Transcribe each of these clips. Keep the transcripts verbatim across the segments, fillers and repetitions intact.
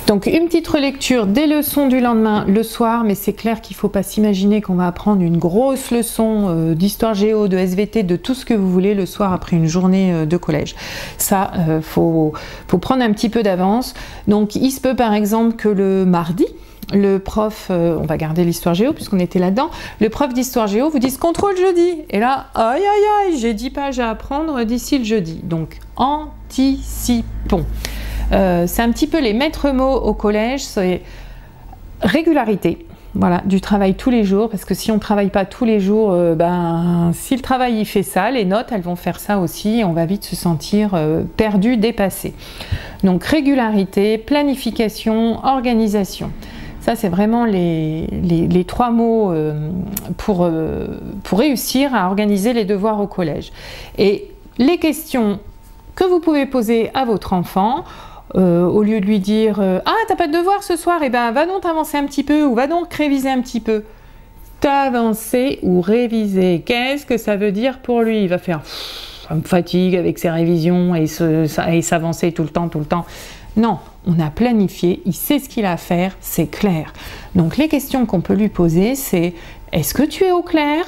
Donc une petite relecture des leçons du lendemain le soir, mais c'est clair qu'il ne faut pas s'imaginer qu'on va apprendre une grosse leçon euh, d'histoire géo, de S V T, de tout ce que vous voulez le soir après une journée euh, de collège. Ça, il euh, faut, faut prendre un petit peu d'avance. Donc il se peut par exemple que le mardi, le prof, euh, on va garder l'histoire géo puisqu'on était là-dedans, le prof d'histoire géo vous dise contrôle jeudi. Et là, aïe aïe aïe, j'ai dix pages à apprendre d'ici le jeudi. Donc anticipons. Euh, c'est un petit peu les maîtres mots au collège, c'est régularité, voilà, du travail tous les jours, parce que si on ne travaille pas tous les jours, euh, ben, si le travail il fait ça, les notes elles vont faire ça aussi, et on va vite se sentir euh, perdu, dépassé. Donc régularité, planification, organisation. Ça, c'est vraiment les, les, les trois mots euh, pour, euh, pour réussir à organiser les devoirs au collège. Et les questions que vous pouvez poser à votre enfant, Euh, au lieu de lui dire euh, ah t'as pas de devoir ce soir, et eh ben va donc t'avancer un petit peu ou va donc réviser un petit peu. T'avancer ou réviser, qu'est-ce que ça veut dire pour lui? Il va faire ça me fatigue avec ses révisions et s'avancer tout le temps tout le temps. Non, on a planifié, il sait ce qu'il a à faire, c'est clair. Donc les questions qu'on peut lui poser, c'est est-ce que tu es au clair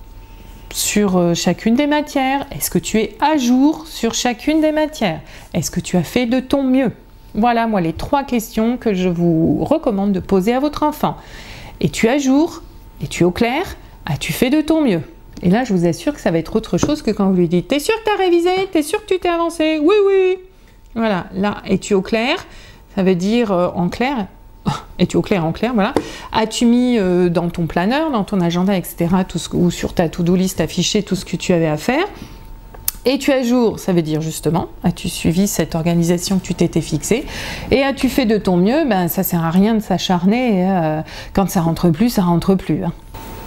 sur chacune des matières? Est-ce que tu es à jour sur chacune des matières? Est-ce que tu as fait de ton mieux? Voilà, moi, les trois questions que je vous recommande de poser à votre enfant. Es-tu à jour? Es-tu au clair? As-tu fait de ton mieux? Et là, je vous assure que ça va être autre chose que quand vous lui dites « T'es sûr que tu as révisé? T'es sûr que tu t'es avancé? Oui, oui !» Voilà, là, es-tu au clair? Ça veut dire euh, en clair. Es-tu au clair en clair, voilà. As-tu mis euh, dans ton planeur, dans ton agenda, et cetera, tout ce, ou sur ta to-do list affiché tout ce que tu avais à faire? Es-tu à jour? Ça veut dire justement, as-tu suivi cette organisation que tu t'étais fixée? Et as-tu fait de ton mieux? Ben, ça sert à rien de s'acharner. Euh, quand ça rentre plus, ça rentre plus. Hein.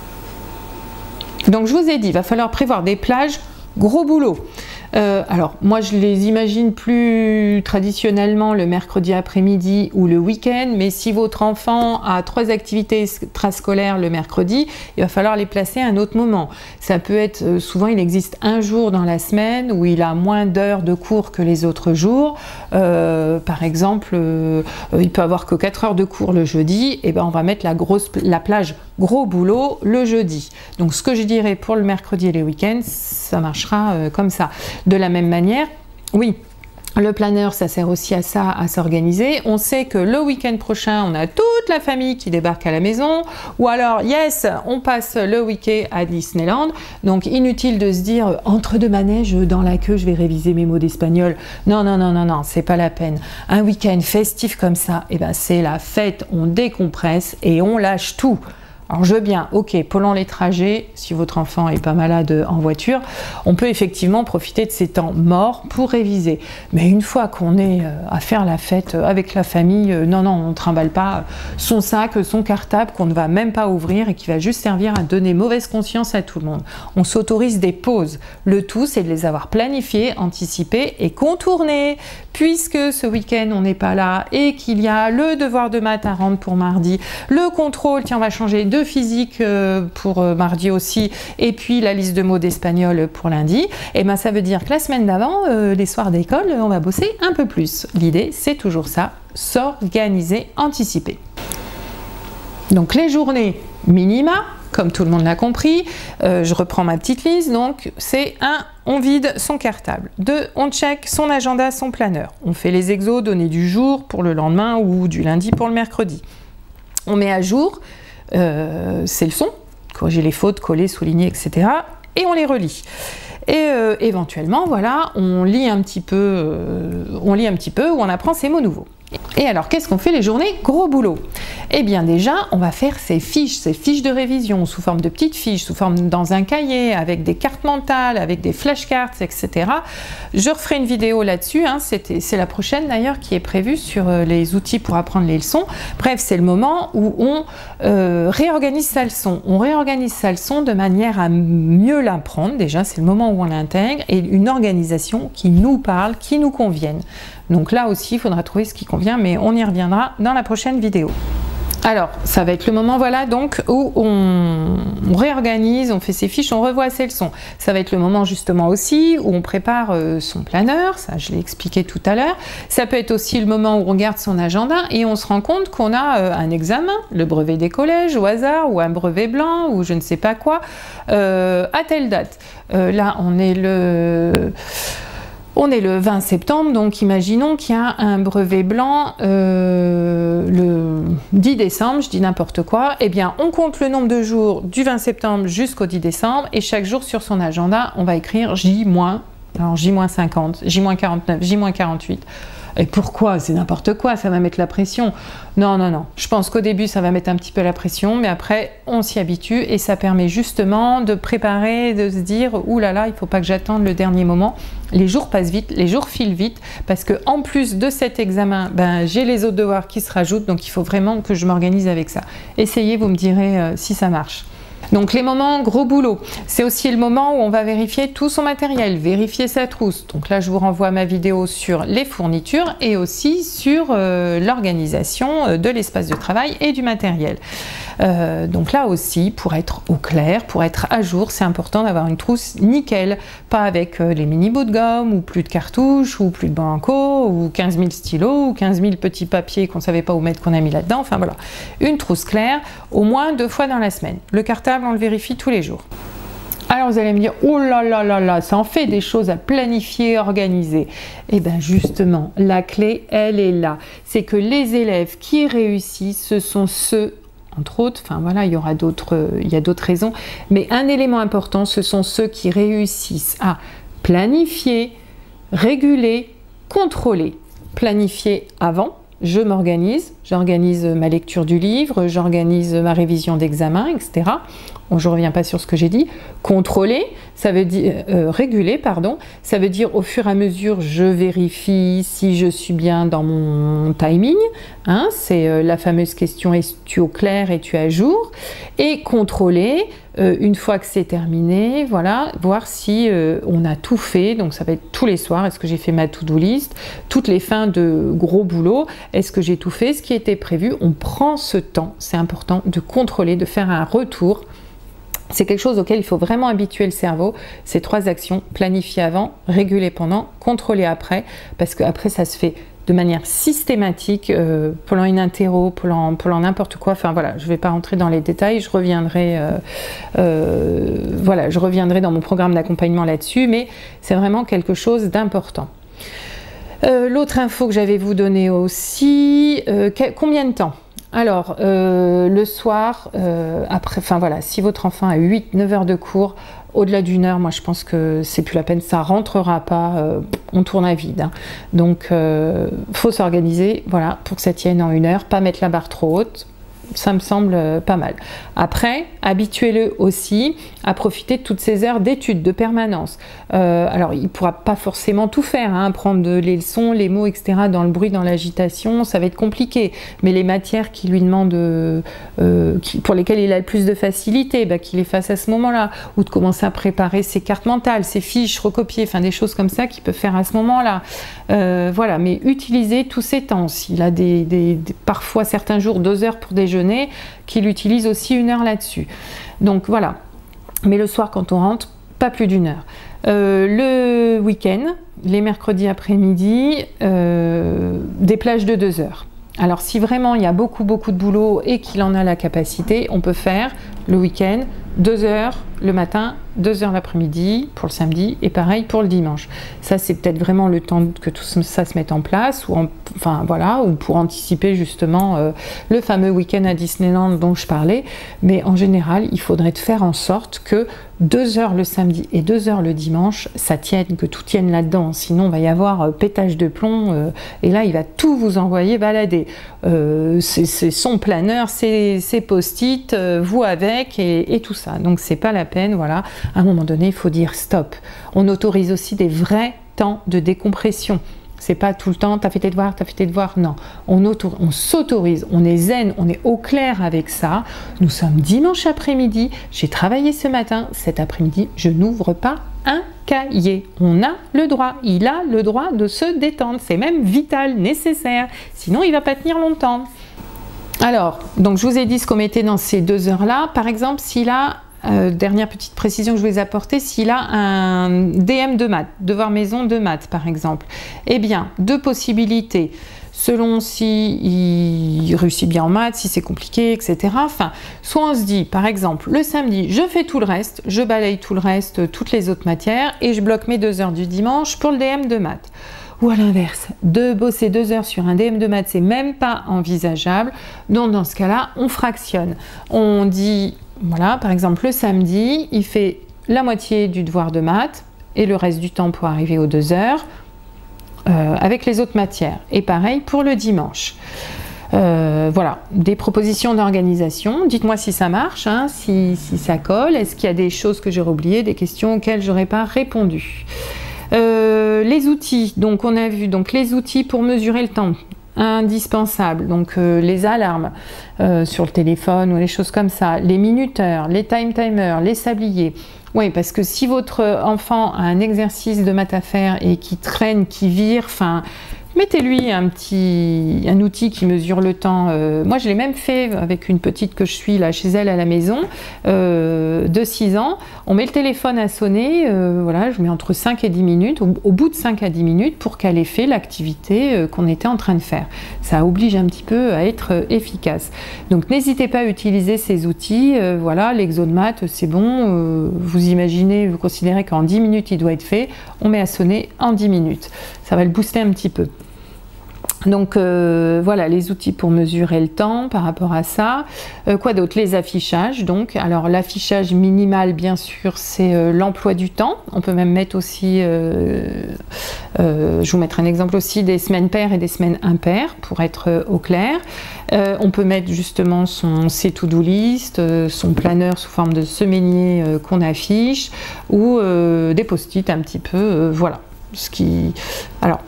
Donc je vous ai dit, il va falloir prévoir des plages, gros boulot. Euh, alors moi je les imagine plus traditionnellement le mercredi après-midi ou le week-end, mais si votre enfant a trois activités extrascolaires le mercredi, il va falloir les placer à un autre moment. Ça peut être, souvent il existe un jour dans la semaine où il a moins d'heures de cours que les autres jours. Euh, par exemple, euh, il peut avoir que quatre heures de cours le jeudi, et ben on va mettre la, grosse, la plage gros boulot le jeudi. Donc ce que je dirais pour le mercredi et les week-ends, ça marchera euh, comme ça. De la même manière, oui, le planeur, ça sert aussi à ça, à s'organiser. On sait que le week-end prochain, on a toute la famille qui débarque à la maison, ou alors, yes, on passe le week-end à Disneyland. Donc, inutile de se dire, entre deux manèges, dans la queue, je vais réviser mes mots d'espagnol. Non, non, non, non, non, c'est pas la peine. Un week-end festif comme ça, eh ben, c'est la fête, on décompresse et on lâche tout. Alors je veux bien, ok, pendant les trajets, si votre enfant est pas malade en voiture, on peut effectivement profiter de ces temps morts pour réviser. Mais une fois qu'on est à faire la fête avec la famille, non, non, on ne trimballe pas son sac, son cartable qu'on ne va même pas ouvrir et qui va juste servir à donner mauvaise conscience à tout le monde. On s'autorise des pauses. Le tout, c'est de les avoir planifiées, anticipées et contournées. Puisque ce week-end, on n'est pas là et qu'il y a le devoir de maths à rendre pour mardi, le contrôle, tiens, on va changer de physique pour mardi aussi, et puis la liste de mots d'espagnol pour lundi, et ben ça veut dire que la semaine d'avant, euh, les soirs d'école, on va bosser un peu plus. L'idée, c'est toujours ça, s'organiser, anticiper. Donc les journées minima, comme tout le monde l'a compris, euh, je reprends ma petite liste, donc c'est un, on vide son cartable, deux, on check son agenda, son planeur, on fait les exos, données du jour pour le lendemain ou du lundi pour le mercredi, on met à jour Euh, ces leçons, corriger les fautes, coller, souligner, et cetera. Et on les relit. Et euh, éventuellement, voilà, on lit un petit peu, euh, on lit un petit peu ou on apprend ces mots nouveaux. Et alors, qu'est-ce qu'on fait les journées gros boulot? Eh bien déjà, on va faire ces fiches, ces fiches de révision sous forme de petites fiches, sous forme dans un cahier, avec des cartes mentales, avec des flashcards, et cetera. Je referai une vidéo là-dessus, hein, c'est la prochaine d'ailleurs qui est prévue sur les outils pour apprendre les leçons. Bref, c'est le moment où on euh, réorganise sa leçon. On réorganise sa leçon de manière à mieux l'apprendre. Déjà, c'est le moment où on l'intègre et une organisation qui nous parle, qui nous convienne. Donc là aussi, il faudra trouver ce qui convient, mais on y reviendra dans la prochaine vidéo. Alors, ça va être le moment, voilà, donc où on, on réorganise, on fait ses fiches, on revoit ses leçons. Ça va être le moment justement aussi où on prépare euh, son planeur, ça je l'ai expliqué tout à l'heure. Ça peut être aussi le moment où on regarde son agenda et on se rend compte qu'on a euh, un examen, le brevet des collèges au hasard, ou un brevet blanc, ou je ne sais pas quoi, euh, à telle date. Euh, là, on est le... On est le vingt septembre, donc imaginons qu'il y a un brevet blanc euh, le dix décembre, je dis n'importe quoi, eh bien on compte le nombre de jours du vingt septembre jusqu'au dix décembre et chaque jour sur son agenda, on va écrire J-, alors J cinquante, J quarante-neuf, J quarante-huit. Et pourquoi? C'est n'importe quoi, ça va mettre la pression. Non, non, non. Je pense qu'au début, ça va mettre un petit peu la pression, mais après, on s'y habitue et ça permet justement de préparer, de se dire « Ouh là là, il ne faut pas que j'attende le dernier moment ». Les jours passent vite, les jours filent vite, parce que en plus de cet examen, ben, j'ai les autres devoirs qui se rajoutent, donc il faut vraiment que je m'organise avec ça. Essayez, vous me direz euh, si ça marche. Donc les moments gros boulot, c'est aussi le moment où on va vérifier tout son matériel, vérifier sa trousse. Donc là je vous renvoie à ma vidéo sur les fournitures et aussi sur euh, l'organisation de l'espace de travail et du matériel. Euh, donc là aussi, pour être au clair, pour être à jour, c'est important d'avoir une trousse nickel, pas avec euh, les mini bouts de gomme ou plus de cartouches ou plus de banco ou quinze mille stylos ou quinze mille petits papiers qu'on ne savait pas où mettre qu'on a mis là-dedans. Enfin voilà, une trousse claire au moins deux fois dans la semaine. Le cartable, on le vérifie tous les jours. Alors vous allez me dire, oh là là là là, ça en fait des choses à planifier, organiser. Et bien justement, la clé, elle est là. C'est que les élèves qui réussissent, ce sont ceux, entre autres, enfin voilà, il y aura d'autres, il y a d'autres raisons, mais un élément important, ce sont ceux qui réussissent à planifier, réguler, contrôler. Planifier avant, je m'organise, j'organise ma lecture du livre, j'organise ma révision d'examen, et cetera. Bon, je ne reviens pas sur ce que j'ai dit. Contrôler, ça veut dire euh, réguler, pardon. Ça veut dire au fur et à mesure, je vérifie si je suis bien dans mon timing. Hein, c'est euh, la fameuse question, es-tu au clair, es-tu à jour? Et contrôler, euh, une fois que c'est terminé, voilà, voir si euh, on a tout fait. Donc ça va être tous les soirs. Est-ce que j'ai fait ma to-do list? Toutes les fins de gros boulot. Est-ce que j'ai tout fait? Ce qui était prévu? On prend ce temps. C'est important de contrôler, de faire un retour. C'est quelque chose auquel il faut vraiment habituer le cerveau, ces trois actions, planifier avant, réguler pendant, contrôler après, parce qu'après ça se fait de manière systématique, euh, pendant une interro, pendant, pendant n'importe quoi, enfin voilà, je ne vais pas rentrer dans les détails, je reviendrai, euh, euh, voilà, je reviendrai dans mon programme d'accompagnement là-dessus, mais c'est vraiment quelque chose d'important. Euh, l'autre info que j'avais vous donner aussi, euh, combien de temps? Alors, euh, le soir, euh, après, enfin voilà, si votre enfant a huit neuf heures de cours, au-delà d'une heure, moi je pense que c'est plus la peine, ça rentrera pas, euh, on tourne à vide. Hein. Donc, euh, faut s'organiser, voilà, pour que ça tienne en une heure, pas mettre la barre trop haute. Ça me semble pas mal. Après, habituez-le aussi à profiter de toutes ces heures d'études, de permanence. Euh, alors, il ne pourra pas forcément tout faire, hein, prendre de, les leçons, les mots, et cetera, dans le bruit, dans l'agitation, ça va être compliqué. Mais les matières qui lui demandent, euh, qui, pour lesquelles il a le plus de facilité, bah, qu'il les fasse à ce moment-là. Ou de commencer à préparer ses cartes mentales, ses fiches, recopier, enfin des choses comme ça qu'il peut faire à ce moment-là. Euh, voilà, mais utilisez tous ces temps. S'il a des, des, des, parfois certains jours deux heures pour déjeuner, qu'il utilise aussi une heure là-dessus. Donc voilà. Mais le soir, quand on rentre, pas plus d'une heure. Euh, le week-end, les mercredis après-midi, euh, des plages de deux heures. Alors si vraiment il y a beaucoup beaucoup de boulot et qu'il en a la capacité, on peut faire le week-end deux heures le matin, deux heures l'après-midi pour le samedi et pareil pour le dimanche. Ça c'est peut-être vraiment le temps que tout ça se mette en place ou en, enfin voilà, ou pour anticiper justement euh, le fameux week-end à Disneyland dont je parlais. Mais en général, il faudrait faire en sorte que deux heures le samedi et deux heures le dimanche, ça tienne, que tout tienne là-dedans. Sinon, il va y avoir euh, pétage de plomb euh, et là, il va tout vous envoyer balader. Euh, c'est son planeur, ses post-it, euh, vous avec et, et tout ça. Donc, c'est pas la peine. Voilà. À un moment donné, il faut dire stop. On autorise aussi des vrais temps de décompression. C'est pas tout le temps, t'as fait tes devoirs, t'as fait tes devoirs, non. On, on s'autorise, on est zen, on est au clair avec ça. Nous sommes dimanche après-midi, j'ai travaillé ce matin, cet après-midi, je n'ouvre pas un cahier. On a le droit, il a le droit de se détendre, c'est même vital, nécessaire, sinon il va pas tenir longtemps. Alors, donc je vous ai dit ce qu'on mettait dans ces deux heures-là. Par exemple, s'il a, euh, dernière petite précision que je vais apporter, s'il a un D M de maths, devoir maison de maths par exemple, eh bien, deux possibilités. Selon si il réussit bien en maths, si c'est compliqué, et cetera. Enfin, soit on se dit, par exemple, le samedi, je fais tout le reste, je balaye tout le reste, toutes les autres matières, et je bloque mes deux heures du dimanche pour le D M de maths. Ou à l'inverse, de bosser deux heures sur un D M de maths, c'est même pas envisageable. Donc dans ce cas-là, on fractionne. On dit, voilà, par exemple, le samedi, il fait la moitié du devoir de maths, et le reste du temps pour arriver aux deux heures. Euh, avec les autres matières. Et pareil pour le dimanche. Euh, voilà, des propositions d'organisation. Dites-moi si ça marche, hein, si, si ça colle. Est-ce qu'il y a des choses que j'aurais oubliées, des questions auxquelles j'aurais pas répondu. Euh, les outils. Donc on a vu donc les outils pour mesurer le temps. Indispensable, donc euh, les alarmes euh, sur le téléphone ou les choses comme ça, les minuteurs, les time timers, les sabliers. Oui, parce que si votre enfant a un exercice de maths à faire et qui traîne, qui vire, enfin, mettez-lui un petit un outil qui mesure le temps. Euh, moi, je l'ai même fait avec une petite que je suis là chez elle à la maison, euh, de six ans. On met le téléphone à sonner, euh, voilà, je mets entre cinq et dix minutes, au, au bout de cinq à dix minutes, pour qu'elle ait fait l'activité euh, qu'on était en train de faire. Ça oblige un petit peu à être euh, efficace. Donc, n'hésitez pas à utiliser ces outils. Euh, voilà, l'exo de maths, c'est bon. Euh, vous imaginez, vous considérez qu'en dix minutes, il doit être fait. On met à sonner en dix minutes. Ça va le booster un petit peu. Donc euh, voilà les outils pour mesurer le temps par rapport à ça. Euh, quoi d'autre? Les affichages. Donc, alors l'affichage minimal, bien sûr, c'est euh, l'emploi du temps. On peut même mettre aussi, euh, euh, je vous mettrai un exemple aussi, des semaines paires et des semaines impaires pour être euh, au clair. Euh, on peut mettre justement son ses to-do list, euh, son planeur sous forme de semainier euh, qu'on affiche, ou euh, des post-it un petit peu. Euh, voilà. Ce qui, alors.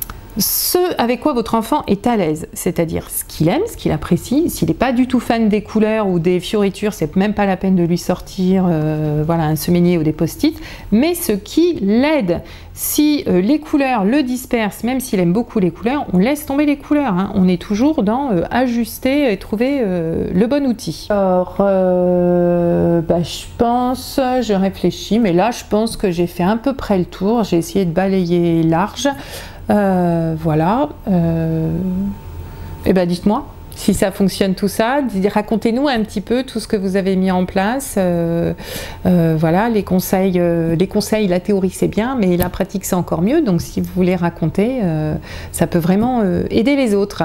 Ce avec quoi votre enfant est à l'aise, c'est-à-dire ce qu'il aime, ce qu'il apprécie. S'il n'est pas du tout fan des couleurs ou des fioritures, c'est même pas la peine de lui sortir euh, voilà, un semainier ou des post-it, mais ce qui l'aide. Si euh, les couleurs le dispersent, même s'il aime beaucoup les couleurs, on laisse tomber les couleurs. Hein. On est toujours dans euh, ajuster et trouver euh, le bon outil. Alors, euh, bah, je pense, je réfléchis, mais là, je pense que j'ai fait à peu près le tour. J'ai essayé de balayer large. Euh, voilà. Euh, et ben dites-moi si ça fonctionne tout ça. Racontez-nous un petit peu tout ce que vous avez mis en place. Euh, euh, voilà, les conseils, euh, les conseils, la théorie c'est bien, mais la pratique c'est encore mieux. Donc si vous voulez raconter, euh, ça peut vraiment euh, aider les autres.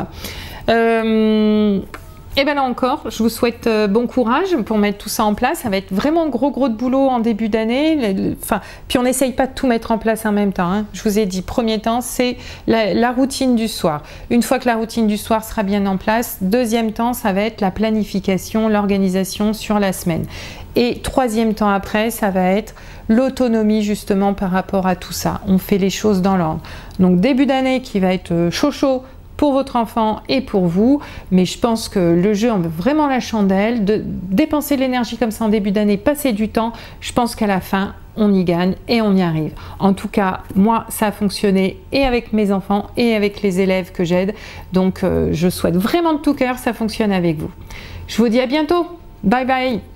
Euh, Et bien là encore, je vous souhaite euh, bon courage pour mettre tout ça en place. Ça va être vraiment gros gros de boulot en début d'année. Enfin, puis on n'essaye pas de tout mettre en place en même temps. Hein. Je vous ai dit, premier temps, c'est la, la routine du soir. Une fois que la routine du soir sera bien en place, deuxième temps, ça va être la planification, l'organisation sur la semaine. Et troisième temps après, ça va être l'autonomie justement par rapport à tout ça. On fait les choses dans l'ordre. Donc début d'année qui va être chaud chaud pour votre enfant et pour vous, mais je pense que le jeu en veut vraiment la chandelle. De dépenser de l'énergie comme ça en début d'année, passer du temps, je pense qu'à la fin, on y gagne et on y arrive. En tout cas, moi, ça a fonctionné et avec mes enfants et avec les élèves que j'aide. Donc, euh, je souhaite vraiment de tout cœur que ça fonctionne avec vous. Je vous dis à bientôt. Bye bye.